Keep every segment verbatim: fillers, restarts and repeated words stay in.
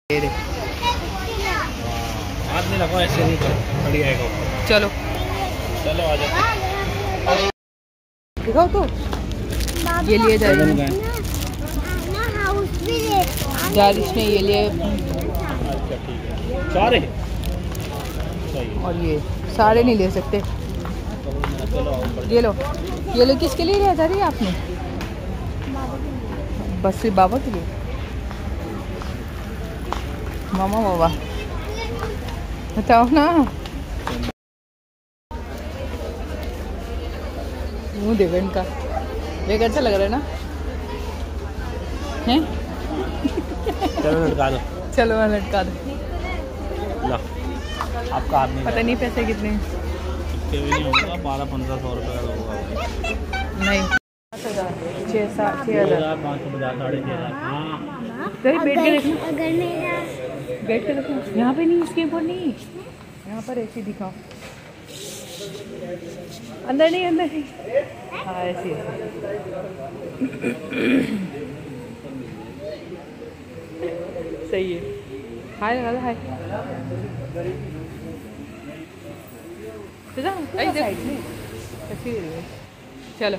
हाथ नहीं लगाओ, ऐसे नहीं करो, खड़ी आएगा। चलो चलो आ जाओ, दिखाओ तो ये लिए जाएगा। जारिश ने ये लिए सारे, और ये सारे नहीं ले सकते। ये लो, ये लो किसके लिए लिया जा रही है आपने? बस सिर्फ बाबा के लिए। मामा बाबा बताओ ना। मुँह देखो इनका, देख अच्छा लग रहा है ना? हैं? चलो लटका दो, चलो मैं लटका दो। लो आपका हाथ नहीं, पता नहीं पैसे कितने हैं। इतने भी नहीं होगा, बारह पंद्रह सौ रुपये का होगा। नहीं, छः सात छः हज़ार पाँच सौ पचास, साढ़े छः हज़ार। हाँ बैठ के देखो, बैठ के देखो। यहाँ पे नहीं, इसके ऊपर नहीं, यहाँ पर ऐसे दिखाओ। अंदर नहीं, अंदर नहीं। हाँ ऐसे सही है। हाय लगा, हाय चलो।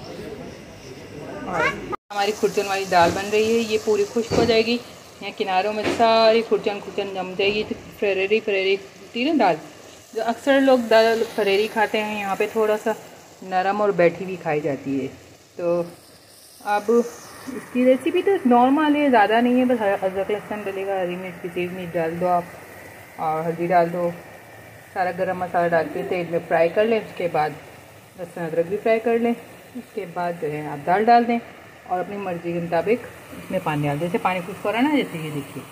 हमारी खुर्चन वाली दाल बन रही है, ये पूरी खुश्क हो जाएगी। यहाँ किनारों में सारी खुर्चन खुर्चन जम जाएगी, तो फरेरी फरेरी होती है ना दाल। जो अक्सर लोग दाल फरेरी खाते हैं, यहाँ पे थोड़ा सा नरम और बैठी भी खाई जाती है। तो अब इसकी रेसिपी तो नॉर्मल है, ज़्यादा नहीं है। बस अदरक लहसुन डलेगा, हरी मिर्च पिसी मिर्च डाल दो आप, और हल्दी डाल दो, सारा गरम मसाला डाल के तेल में फ्राई कर लें। उसके बाद लहसुन अदरक भी फ्राई कर लें। उसके बाद जो है आप दाल डाल दें और अपनी मर्ज़ी के मुताबिक इसमें पानी डाल दें। जैसे पानी कुछ हो रहा है ना, जैसे ये देखिए।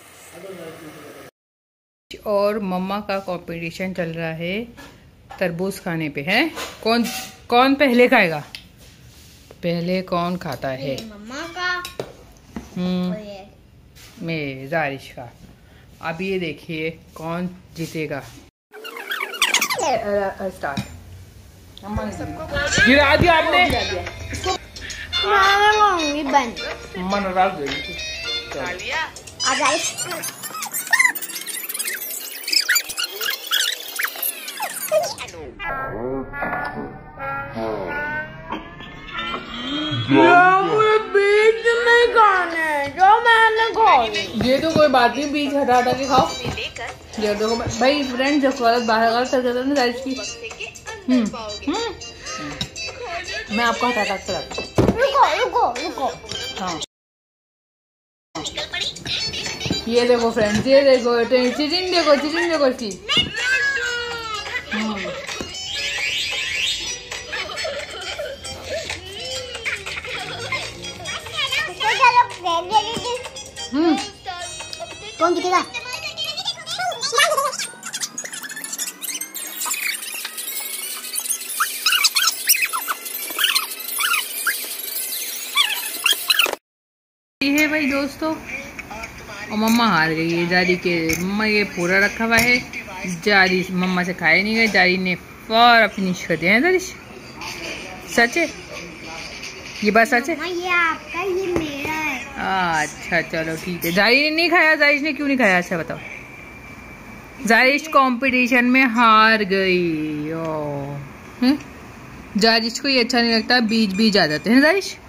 और मम्मा का कंपटीशन चल रहा है तरबूज खाने पे है। कौन कौन पहले खाएगा? पहले कौन खाता है? मम्मा का, हम्म मैं जारिश का। अब ये देखिए कौन जीतेगा। स्टार्ट। गिरा दिया आपने। बंद। मम्मा नाराज हो गई। बीच में खाने जो मैंने खाई। ये तो कोई बात नहीं, बीच हटा हटा के खाओ। ये देखो भाई फ्रेंड, जो गलत बाहर गलत कर देता ना जारिश की। हम्म हम्म मैं आपको हटा हटा कर। रुको रुको रुको। हाँ ये देखो फ्रेंड्स, ये देखो चिचिन, देखो चिचिन, देखो इसकी। हम्म कौन जीतेगा? है भाई दोस्तों, और मम्मा हार गई है जारी के। मम्मा ये पूरा रखा हुआ है, जारी मम्मा से खाया नहीं गया। जारी ने फौर फिनिश कर दिया है। जारिश सच है, ये बात सच है। ये आपका, ये मेरा है। अच्छा चलो ठीक है। जारी ने नहीं खाया। जारिश ने क्यों नहीं खाया? अच्छा बताओ। जारिश कंपटीशन में हार गई। ओ हम्म जारिश को ये अच्छा नहीं लगता, बीज बीज आ जाते हैं जारिश।